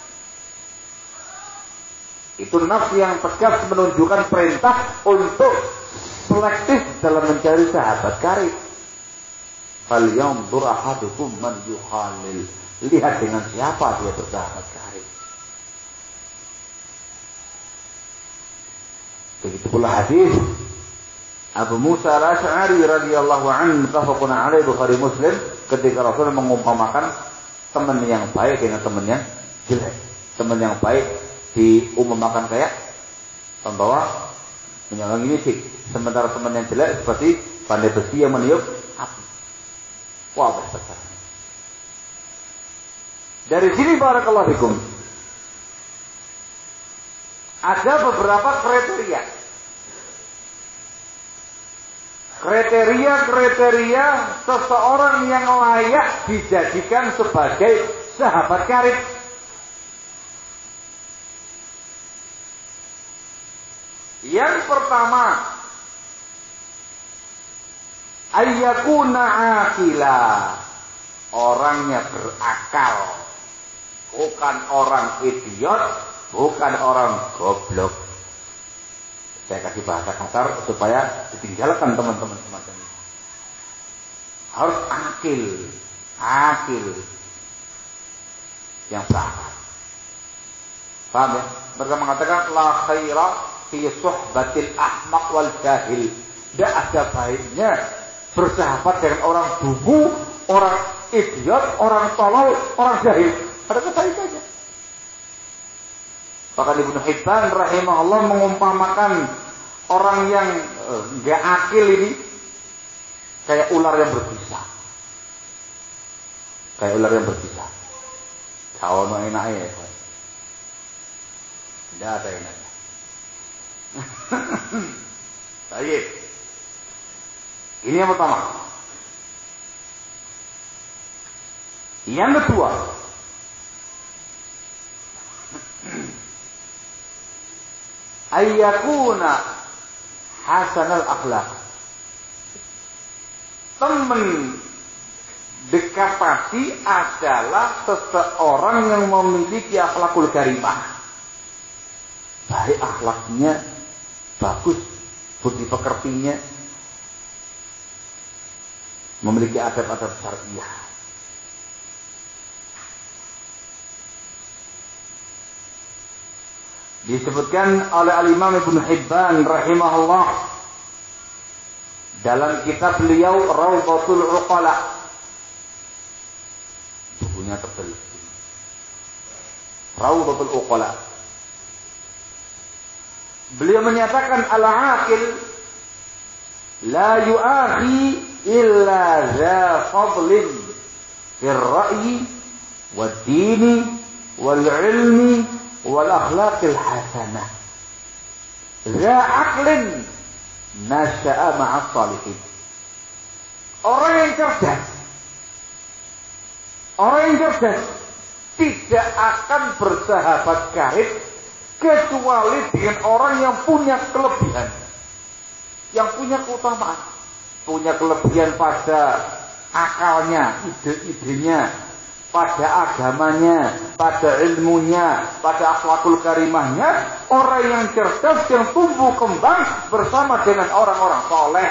Itu nafs yang tegas menunjukkan perintah untuk selektif dalam mencari sahabat karib. Falyanzur ahadukum man yukhalil. Lihat dengan siapa dia bersahabat karib. Begitu pula hadis Abu Musa al-Asy'ari radhiyallahu anhu muttafaqun alaih Bukhari Muslim, ketika Rasul mengumpamakan teman yang baik dengan teman yang jelek. Teman yang baik diumpamakan kayak pembawa menyalakan misik, sementara teman yang jelek seperti pandai besi yang meniup api. Wah, besar. Dari sini barakallahu fikum, ada beberapa kriteria. Kriteria-kriteria seseorang yang layak dijadikan sebagai sahabat karib. Yang pertama, ayyakuna akila. Orangnya berakal. Bukan orang idiot, bukan orang goblok. Saya kasih bahasa kasar supaya ditinggalkan teman-teman semacam ini. Harus akil, akil yang berakal. Paham ya? Mereka mengatakan la khaira fi suhbatil ahmaq wal jahil. Tidak ada baiknya bersahabat dengan orang dungu, orang idiot, orang tolol, orang jahil. Ada kebaikannya. Bahkan Ibnu Hibban rahimahullah mengumpamakan orang yang enggak uh, akil ini kayak ular yang berbisa. Kayak ular yang berbisa. Kalau mau enaknya ya, tidak ada enaknya. Baik. Ini yang pertama. Yang kedua, ayyakuna hasanal akhlak. Teman dekatasi adalah seseorang yang memiliki akhlakul karimah. Baik akhlaknya, bagus budi pekertinya, memiliki adab-adab syariah. Disebutkan oleh Al-Imam Ibnu Hibban rahimahullah dalam kitab beliau Rawdatul Uqala. Bukunya tebal. Rawdatul Uqala. Beliau menyatakan al-aqil la yu'akhi illa za fadlin fil ra'yi wad dini wal ilmi wal akhlaqil hasanah. Za aqlin nasya'a ma'as salihin. Orang yang cerdas, orang yang cerdas tidak akan bersahabat karib kecuali dengan orang yang punya kelebihan, yang punya keutamaan, punya kelebihan pada akalnya, ide-idenya, pada agamanya, pada ilmunya, pada akhlakul karimahnya. Orang yang cerdas yang tumbuh kembang bersama dengan orang-orang soleh,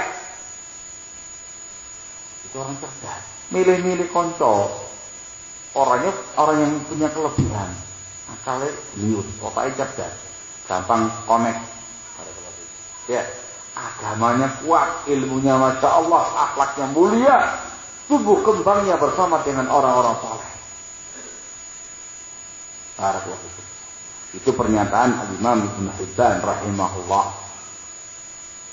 itu orang cerdas. Milih-milih konco, orangnya orang yang punya kelebihan, akalnya liut, otaknya cerdas, gampang connect. Ya, agamanya kuat, ilmunya masya Allah, akhlaknya mulia, tumbuh kembangnya bersama dengan orang-orang soleh. Barakallahu. Itu pernyataan Al-Imam Ibnu Hibban rahimahullah.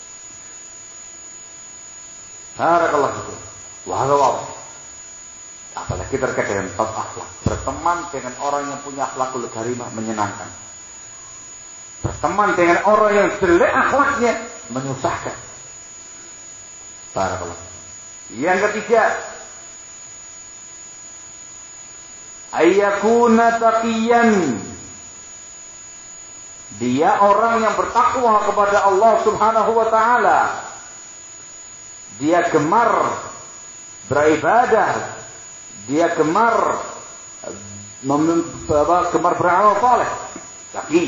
Barakallahu. Wahai Apalagi terkait dengan bab akhlak. Berteman dengan orang yang punya akhlakul karimah menyenangkan. Berteman dengan orang yang jelek akhlaknya menyusahkan. Barakallah. Yang ketiga, ayyakuna taqiyan. Dia orang yang bertakwa kepada Allah Subhanahu wa taala. Dia gemar beribadah, dia gemar mem, gemar beramal saleh. Tapi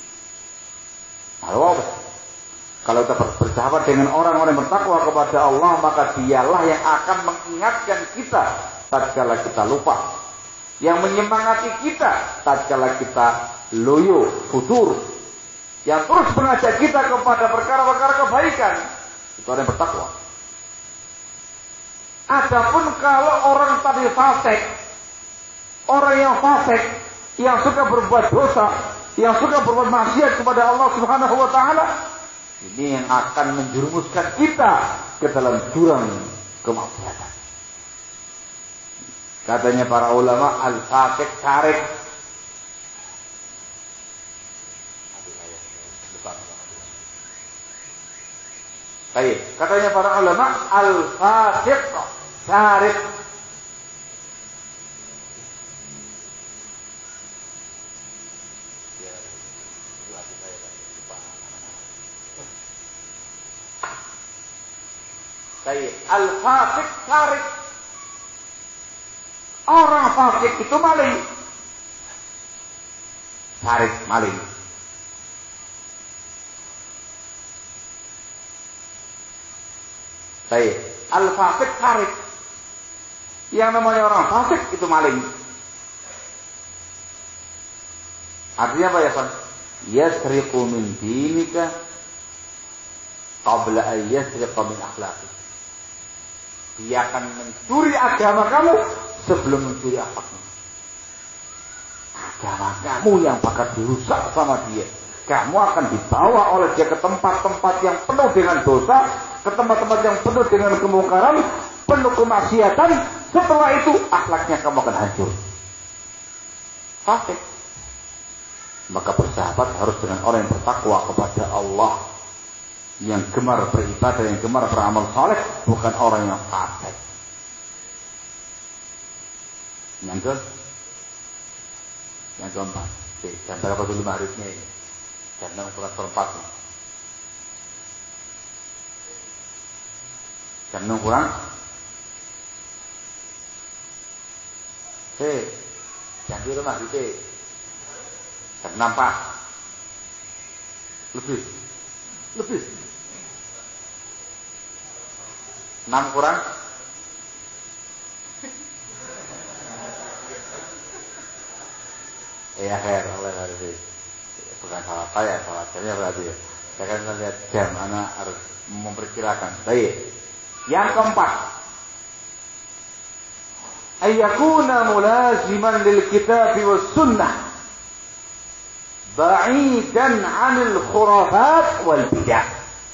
kalau kalau kita bersahabat dengan orang-orang yang bertakwa kepada Allah, maka dialah yang akan mengingatkan kita tatkala kita lupa, yang menyemangati kita tatkala kita loyo, futur, yang terus mengajak kita kepada perkara-perkara kebaikan. Itu orang yang bertakwa. Adapun kalau orang tadi fasik, orang yang fasik, yang suka berbuat dosa, yang suka berbuat maksiat kepada Allah Subhanahu wa taala, ini yang akan menjerumuskan kita ke dalam jurang kemaksiatan. Katanya para ulama, al-fasik syarik. Baik, katanya para ulama, al-fasik syarik. Baik, al-fasik syarik. Orang fasik itu maling. Syarik, maling. Baik, al-fasik syarik. Yang namanya orang fasik itu maling. Artinya apa ya, Pak? Yasriqu min dinika qabla an yasriqa min akhlaqik. Dia akan mencuri agama kamu sebelum mencuri akhlakmu. Agama kamu yang bakal dirusak sama dia. Kamu akan dibawa oleh dia ke tempat-tempat yang penuh dengan dosa, ke tempat-tempat yang penuh dengan kemungkaran, penuh kemaksiatan. Setelah itu akhlaknya kamu akan hancur. Fasik. Maka bersahabat harus dengan orang yang bertakwa kepada Allah, yang gemar beribadah, yang gemar beramal saleh, bukan orang yang fasik. Yang ke yang keempat. Oke, jam berapa dulu maghribnya ini? Jam enam kurang seperempat. Jam enam kurang. Oke, jam berapa maghribnya? Jam enam pas. Lebih. Lebih. Enam kurang. Ya khair, Allah harus. Bukan salah saya, salah jamnya berarti ya. Saya kan melihat jam, anak harus memperkirakan. Baik. Yang keempat, ayyakuna mulaziman lil kitab was sunnah, ba'idan 'anil khurafat wal bidah.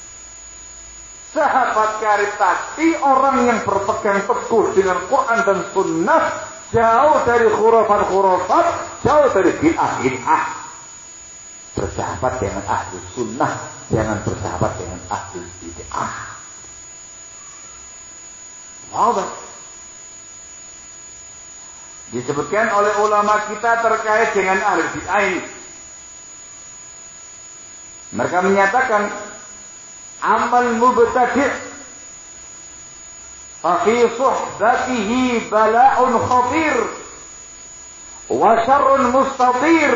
Sahabat karib tadi orang yang berpegang teguh dengan Quran dan Sunnah, jauh dari khurafat-khurafat, jauh dari bid'ah-bid'ah. Bersahabat dengan ahli sunnah, jangan bersahabat dengan ahli bid'ah. Wow. Disebutkan oleh ulama kita terkait dengan ahli bid'ah ini. Mereka menyatakan amal mubtadi' fa fi suhbatihi bala'un khatir wa syarrun mustatir.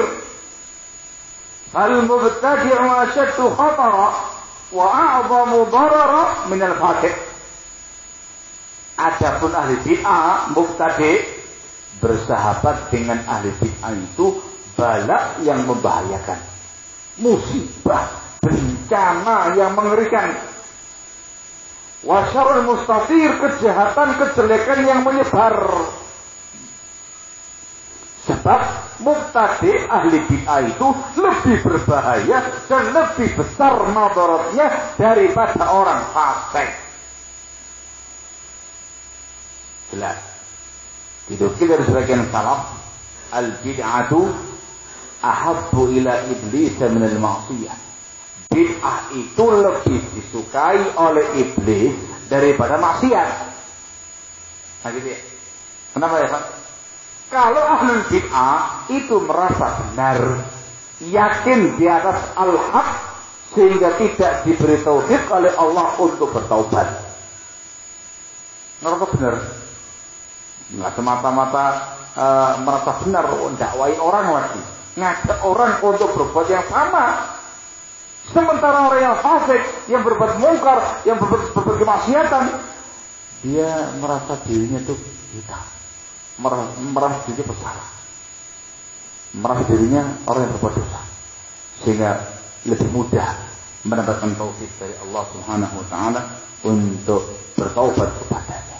Al mubtadi'u ashaddu khatara wa a'zamu darara min al fatih. Adapun ahli bid'ah mubtadi' bersahabat dengan ahli bid'ah itu bala yang membahayakan, musibah, bencana yang mengerikan. Wasyarul mustafir, kejahatan, kejelekan yang menyebar. Sebab mubtadi' ahli bid'ah itu lebih berbahaya dan lebih besar madaratnya daripada orang fasik. Jelas. Didukil dari sebagian salaf, al-bid'atu ahabbu ila iblis min al-ma'siyah. Bid'ah itu lebih disukai oleh iblis daripada maksiat. Nah gitu ya. Kenapa ya Pak? Kalau ahlul bid'ah itu merasa benar, yakin di atas al-haq, sehingga tidak diberi taufik oleh Allah untuk bertaubat. Ngerasa benar. Nggak semata-mata uh, merasa benar, dakwai orang lagi, ngajak orang untuk berbuat yang sama. Sementara orang yang fasik, yang berbuat mungkar, yang berbuat, berbuat kemaksiatan, dia merasa dirinya itu kita, merasa, merasa dirinya bersalah, merasa dirinya orang yang berbuat dosa, sehingga lebih mudah mendapatkan taufik dari Allah Subhanahu Wa Taala untuk bertaubat kepadanya.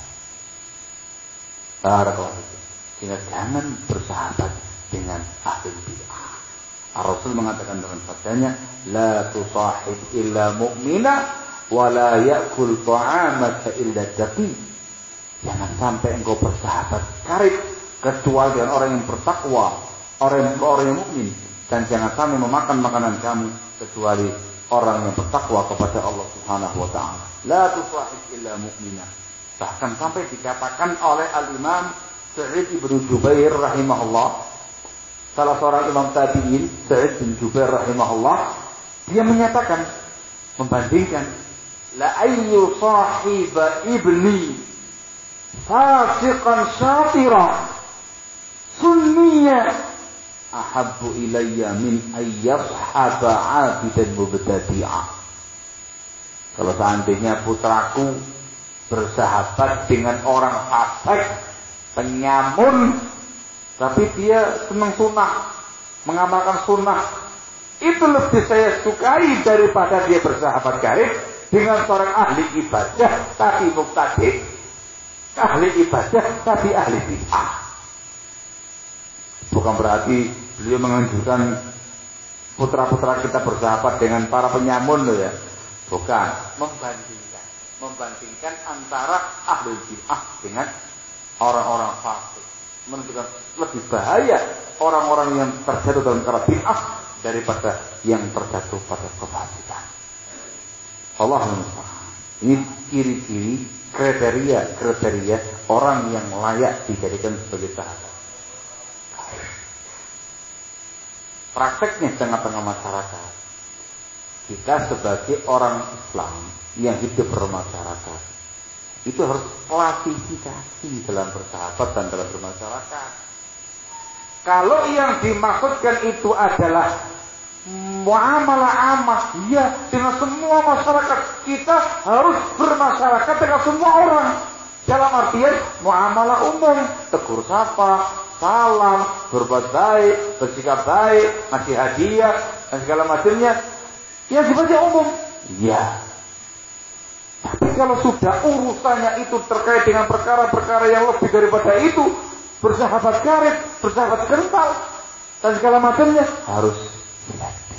Barakallahu fikum. Sehingga jangan bersahabat dengan ahli bid'ah. Rasul mengatakan dalam sabdanya, la tusahib illa mu'mina wa la ya'kul ta'amaka illa taqi. Jangan sampai engkau bersahabat karib kecuali dengan orang yang bertakwa, orang yang, orang yang mukmin, dan jangan sampai memakan makanan kamu kecuali orang yang bertakwa kepada Allah Subhanahu wa taala. La tusahib illa mu'mina. Bahkan sampai dikatakan oleh Al-Imam Sa'id bin Jubair rahimahullah, salah seorang imam tabi'in, Sa'id bin Jubair rahimahullah, dia menyatakan, membandingkan, la ayyu sahiba ibni fasiqan syatira sunniya ahabbu ilayya min ayyashaba 'abidan mubtadi'a. Kalau seandainya putraku bersahabat dengan orang fasik, penyamun, tapi dia senang sunnah, mengamalkan sunnah, itu lebih saya sukai daripada dia bersahabat karib dengan seorang ahli ibadah tapi mubtadi', ahli ibadah tapi ahli bid'ah. Bukan berarti beliau menganjurkan putra-putra kita bersahabat dengan para penyamun loh ya. Bukan, membandingkan, membandingkan antara ahli bid'ah dengan orang-orang fasik. Menunjukkan lebih bahaya orang-orang yang terjatuh dalam perkara bid'ah daripada yang terjatuh pada kefasikan. Allah musta'an. Ini ciri-ciri, kriteria-kriteria orang yang layak dijadikan sebagai sahabat. Prakteknya tengah-tengah masyarakat, kita sebagai orang Islam yang hidup bermasyarakat, itu harus klasifikasi dalam bersahabat dan dalam bermasyarakat. Kalau yang dimaksudkan itu adalah muamalah amah, ya, dengan semua masyarakat, kita harus bermasyarakat dengan semua orang. Dalam artian muamalah umum, tegur sapa, salam, berbuat baik, bersikap baik, ngasih hadiah dan segala macamnya, yang sifatnya umum. Ya. Tapi kalau sudah urusannya itu terkait dengan perkara-perkara yang lebih daripada itu, bersahabat karib, bersahabat kental, dan segala macamnya, harus selektif.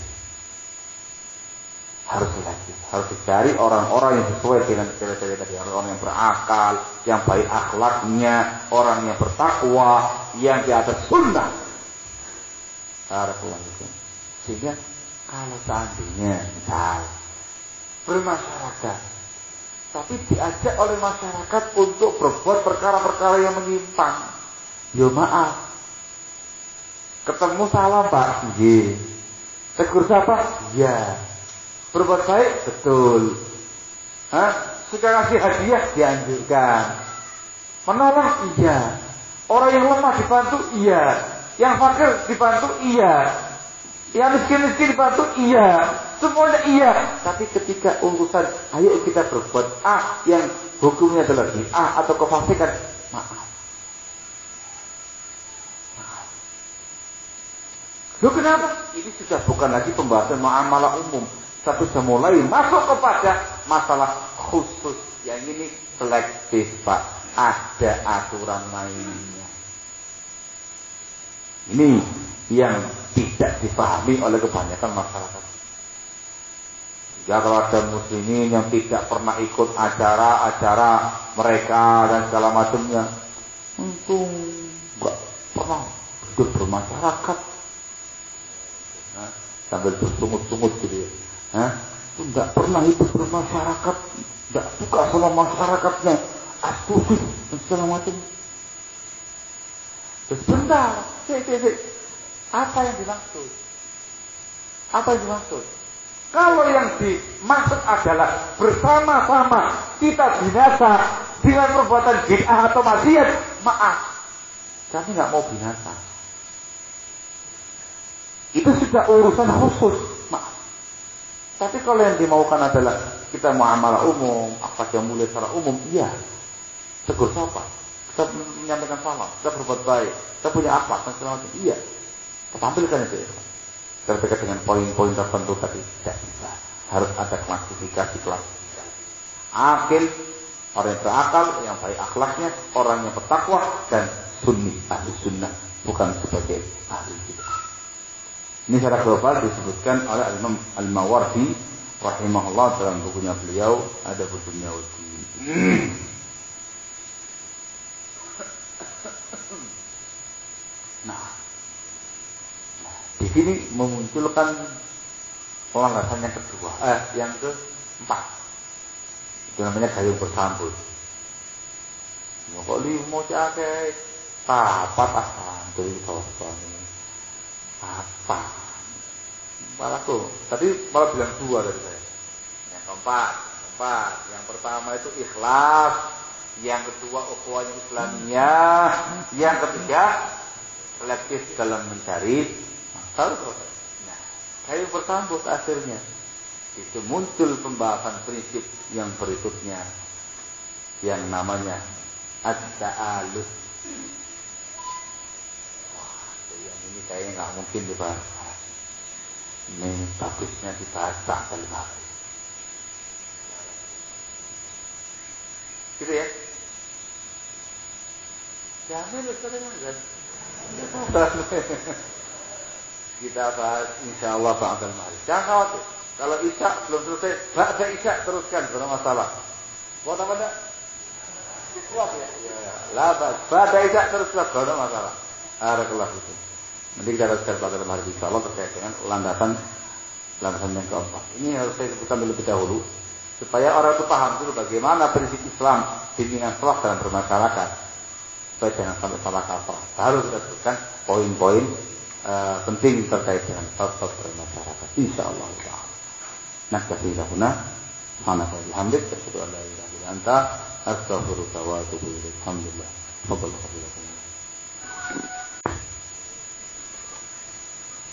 Harus selektif. Harus dicari orang-orang yang sesuai dengan kriteria tadi, orang yang berakal, yang baik akhlaknya, orang yang bertakwa, yang di atas sunnah. Sehingga kalau seandainya misal bermasyarakat, tapi diajak oleh masyarakat untuk berbuat perkara-perkara yang menyimpang, ya maaf, ketemu salah Pak, iya, tegur sapa, iya, berbuat baik, betul, hah? Suka ngasih hadiah, dianjurkan, menolong, iya, orang yang lemah dibantu, iya, yang fakir dibantu, iya, yang miskin-miskin dibantu, iya, semuanya iya. Tapi ketika urusan ayo kita berbuat A yang hukumnya adalah A atau kefasikan, maaf. Maaf. Loh kenapa? Ini sudah bukan lagi pembahasan muamalah umum, tapi sudah mulai masuk kepada masalah khusus. Yang ini selektif Pak, ada aturan mainnya. Ini yang tidak dipahami oleh kebanyakan masyarakat. Ya, kalau ada muslimin yang tidak pernah ikut acara-acara mereka dan segala macamnya, untung nggak pernah hidup bermasyarakat, nah, sambil bersungut-sungut gitu ya, nah, nggak pernah hidup bermasyarakat, nggak suka sama masyarakatnya, astusi dan segala macam. Terus bentar, cek, cek, cek. Apa yang dimaksud? Apa yang dimaksud? Kalau yang dimaksud adalah bersama-sama kita binasa dengan perbuatan bid'ah atau maksiat, maaf, kami nggak mau binasa. Itu sudah urusan khusus, maaf. Tapi kalau yang dimaukan adalah kita muamalah umum, apa yang mulia secara umum, iya. Tegur sapa, kita menyampaikan salam, kita berbuat baik, kita punya apa, dan segala macam, iya. Kita tampilkan itu ya. Terkait dengan poin-poin tertentu tadi tidak bisa, harus ada klasifikasi klasifikasi. Akil, orang yang berakal, yang baik akhlaknya, orang yang bertakwa, dan sunni, ahli sunnah, bukan sebagai ahli bid'ah. Ini secara global disebutkan oleh Imam Al-Mawardi rahimahullah dalam bukunya beliau Adabud Dunya wad Din. Nah, di sini memunculkan landasan yang kedua, eh, yang keempat. Itu namanya gayung bersambut. Kok li mau cake papat asal dari suami. Apa? Malahku. Tadi malah bilang dua dari saya. Yang keempat, keempat. Yang pertama itu ikhlas. Yang kedua ukhuwah Islamiyah. Yang ketiga selektif dalam mencari. Tahu tak? Nah, kayu bersambut akhirnya itu muncul pembahasan prinsip yang berikutnya yang namanya at-ta'aluf. Wah, yang ini kayaknya nggak mungkin dibahas. Ini bagusnya dibahas tak dalam gitu ya. Jamin Ustaz enggak? Kita bahas insya Allah ba'dal maghrib. Jangan khawatir. Kalau isya belum selesai, ba'da isya teruskan, tidak masalah. Buat apa enggak? Kuat ya. Ya, la ba'da isya teruskan, tidak masalah. Barakallahu fikum. Nanti kita teruskan ba'dal maghrib insya Allah terkait dengan landasan landasan yang keempat. Ini harus saya sebutkan lebih dahulu supaya orang itu paham dulu bagaimana prinsip Islam bimbingan salaf dalam bermasyarakat. Supaya jangan sampai salah kaprah. Baru kita sebutkan poin-poin Uh, penting terkait dengan faktor bermasyarakat. Insyaallah taala. Naktafi lahuna. Subhanaka walhamdulillah. Asyhadu an la ilaha illa anta astaghfiruka wa atubu ilaik. Alhamdulillah. Fadhal fadhil.